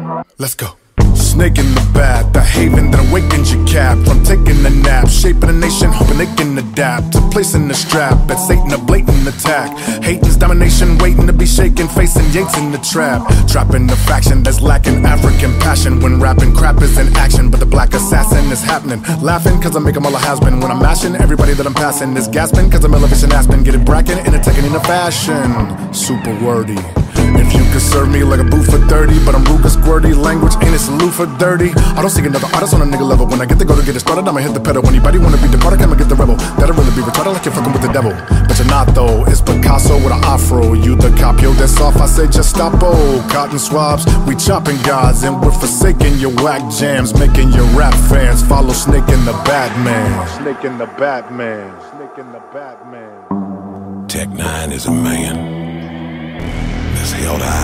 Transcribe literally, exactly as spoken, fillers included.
Let's go. Snake in the bath, the haven that awakens your cap from taking a nap, shaping a nation, hoping they can adapt to placing the strap at Satan, a blatant attack. Hating's domination, waiting to be shaken, facing Yates in the trap. Trapping the faction that's lacking African passion when rapping crap is in action, but the black assassin is happening. Laughing cause I make them all a has-been. When I'm mashing, everybody that I'm passing is gasping cause I'm elevation Aspen. Getting bracken and attacking in a fashion super wordy. If you could serve me like a booth for thirty, but I'm Ruger squirty, language ain't a salute for dirty. I don't see another artist on a nigga level. When I get to go to get it started, I'ma hit the pedal. Anybody wanna be the product, I'ma get the rebel. That'll really be retarded like you're fucking with the devil. But you're not though, it's Picasso with an afro. You the cop, yo, that's off, I say just stop, oh. Cotton swabs, we chopping gods, and we're forsaking your whack jams, making your rap fans follow Snake in the Batman. Snake in the Batman. Snake in the Batman. Tech Nine is a man that's held high.